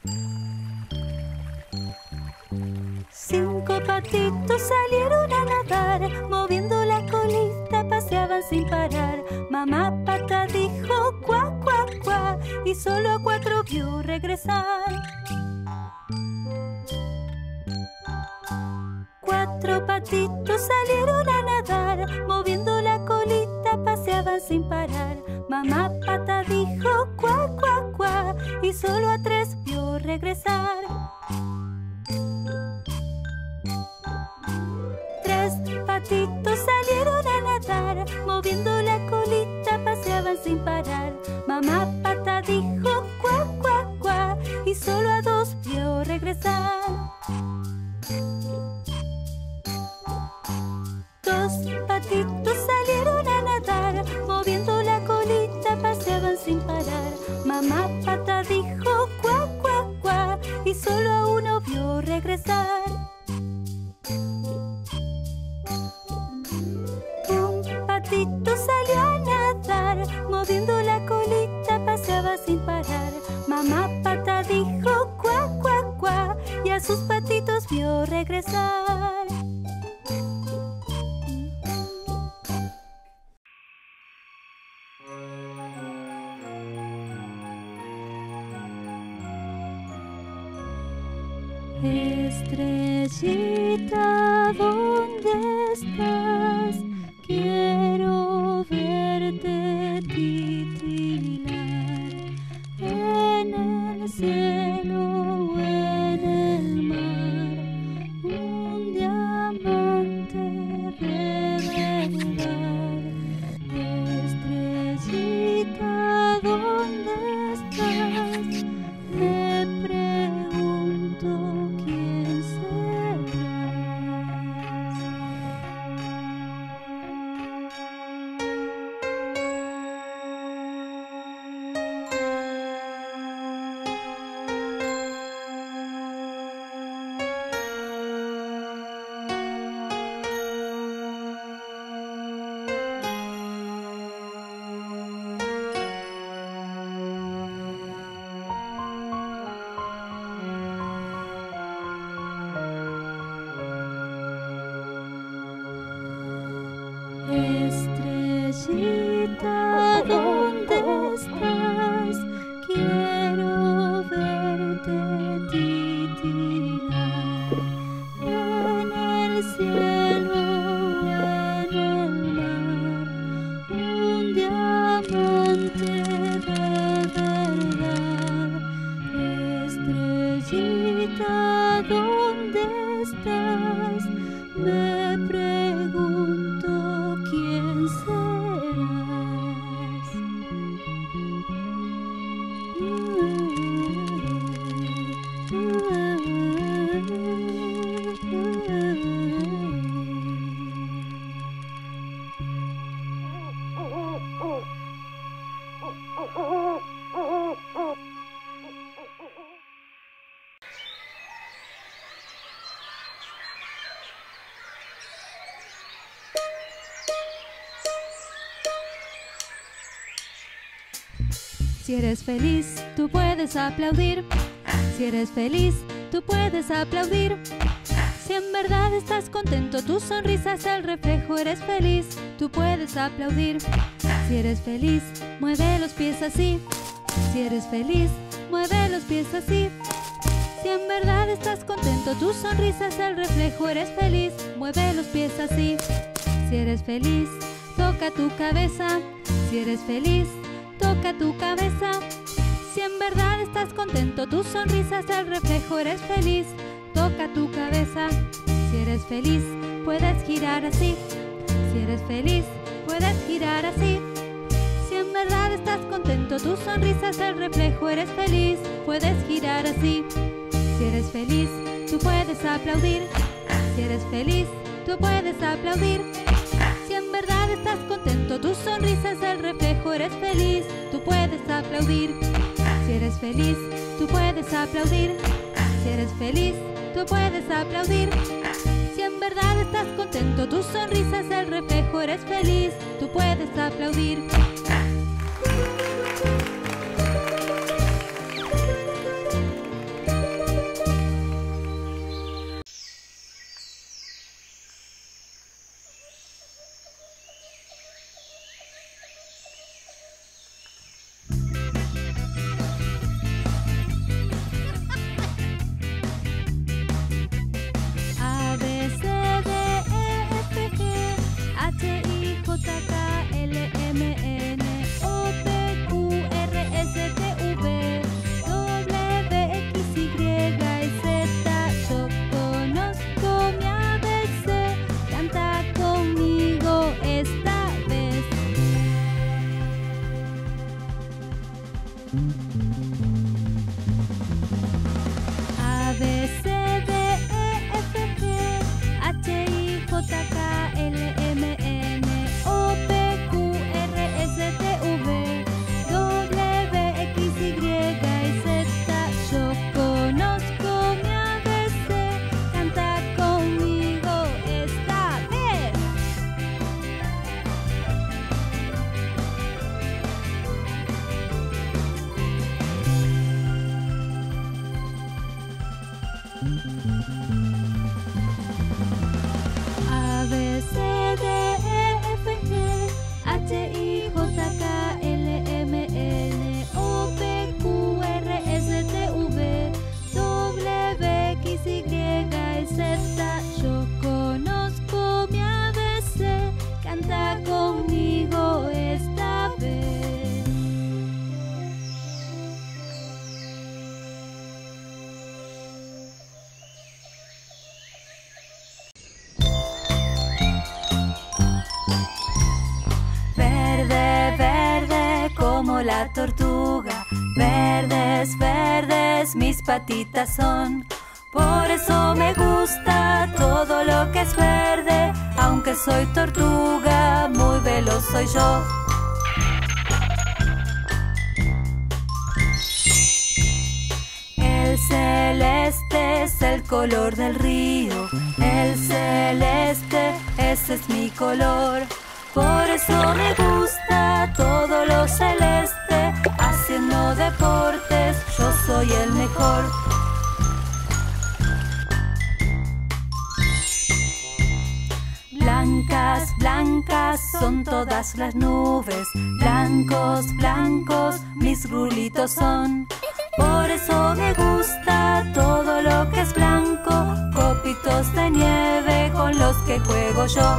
Cinco patitos salieron a nadar, moviendo la colita paseaban sin parar. Mamá pata dijo cuá, cuá, cuá, y solo a cuatro vio regresar. Cuatro patitos salieron a nadar, moviendo la colita paseaban sin parar. Mamá pata dijo cuá, cuá, cuá, y solo a tres vio regresar. Tres patitos salieron a nadar, moviendo la colita paseaban sin parar. Mamá pata dijo cuá, cuá, cuá, y solo a dos vio regresar. Dos patitos salieron a nadar, moviendo la colita paseaban sin parar. Mamá pata dijo cuá, cuá, cuá, y solo a uno vio regresar. Un patito salió a nadar, moviendo la colita paseaba sin parar. Mamá pata dijo cuá, cuá, cuá, y a sus patitos vio regresar. Estrellita, ¿dónde estás? Quiero verte titilar en el cielo o en el mar, un diamante de verdad. Estrellita, ¿dónde estás? Me pregunto quién serás. Estrellita, ¿dónde estás? Quiero verte titilar en el cielo o en el mar, un diamante de verdad. Estrellita, ¿dónde estás? Me pregunto quién serás. Si eres feliz, tú puedes aplaudir. Si eres feliz, tú puedes aplaudir. Si en verdad estás contento, tu sonrisa es el reflejo. Eres feliz, tú puedes aplaudir. Si eres feliz, mueve los pies así. Si eres feliz, mueve los pies así. Si en verdad estás contento, tu sonrisa es el reflejo. Eres feliz, mueve los pies así. Si eres feliz, toca tu cabeza. Si eres feliz, toca tu cabeza. Si en verdad estás contento, tu sonrisa es el reflejo. Eres feliz, toca tu cabeza. Si eres feliz, puedes girar así. Si eres feliz, puedes girar así. Si en verdad estás contento, tu sonrisa es el reflejo. Eres feliz, puedes girar así. Si eres feliz, tú puedes aplaudir. Si eres feliz, tú puedes aplaudir. Si en verdad estás contento, tu sonrisa es el reflejo. Eres feliz, tú puedes aplaudir. Si eres feliz, tú puedes aplaudir. Si eres feliz, tú puedes aplaudir. Si en verdad estás contento, tu sonrisa es el reflejo. Eres feliz, tú puedes aplaudir. A, B, C, D, E, F, G, H, I, J, K, L, M, N, O, P, Q, R, S, T, V, W, X, Y y Z. Yo conozco mi ABC, canta conmigo esta vez. A, B, C, D, E, F, G, H, I, J, K, L, M, N, O, P, Q, R, S, T, V, W, X, Y y Z. Yo conozco mi ABC, canta conmigo esta vez. Verde, verde como la tortuga, verdes, verdes mis patitas son. Por eso me gusta todo lo que es verde, aunque soy tortuga, muy veloz soy yo. El celeste es el color del río, el celeste, ese es mi color. Por eso me gusta todo lo celeste, haciendo deportes yo soy el mejor. Blancas, blancas son todas las nubes, blancos, blancos mis rulitos son. Por eso me gusta todo lo que es blanco, copitos de nieve con los que juego yo.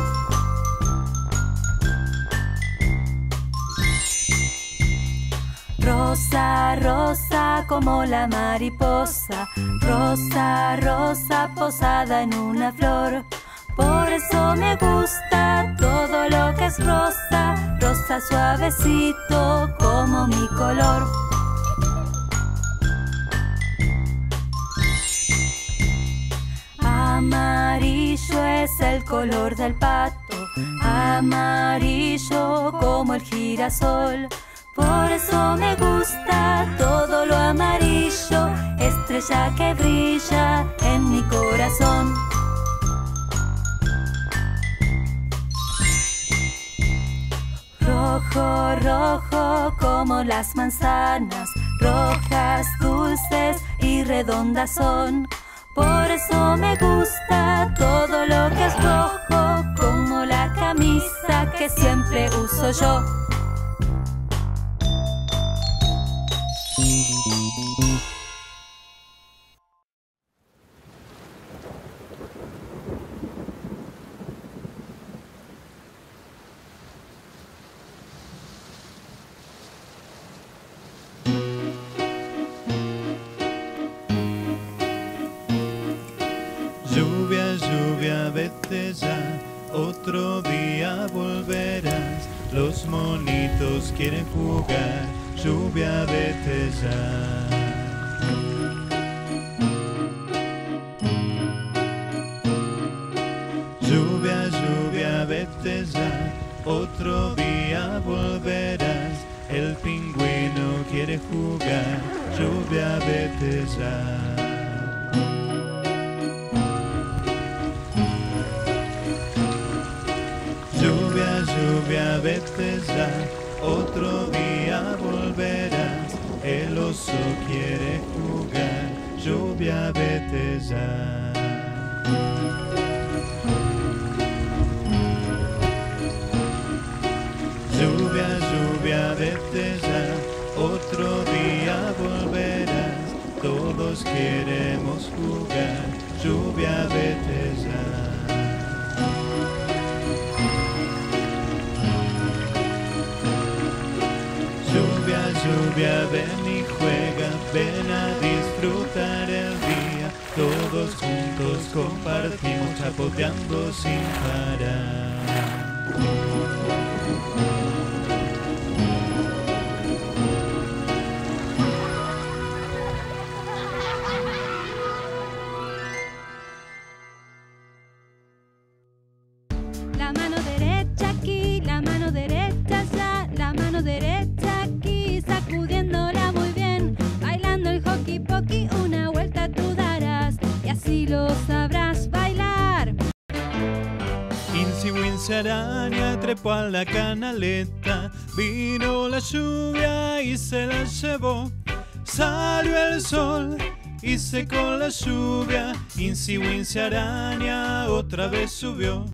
Rosa, rosa como la mariposa, rosa, rosa posada en una flor. Por eso me gusta todo lo que es rosa, rosa suavecito como mi color. Amarillo es el color del pato, amarillo como el girasol. Por eso me gusta todo lo amarillo, estrella que brilla en mi corazón. Rojo, rojo como las manzanas, rojas, dulces y redondas son. Por eso me gusta todo lo que es rojo, como la camisa que siempre uso yo. Lluvia, lluvia, vete ya, otro día volverás. Los monitos quieren jugar, lluvia, vete ya. Lluvia, lluvia, vete ya, otro día volverás. El pingüino quiere jugar, lluvia, vete ya. Lluvia, vete ya, otro día volverás. El oso quiere jugar, lluvia, vete ya. Lluvia, lluvia, vete ya, otro día volverás. Todos queremos jugar, lluvia, vete ya. Lluvia, ven y juega, ven a disfrutar el día. Todos juntos compartimos, chapoteando sin parar. Insi Wincy araña trepó a la canaleta, vino la lluvia y se la llevó. Salió el sol y secó la lluvia, Insi Wincy araña otra vez subió.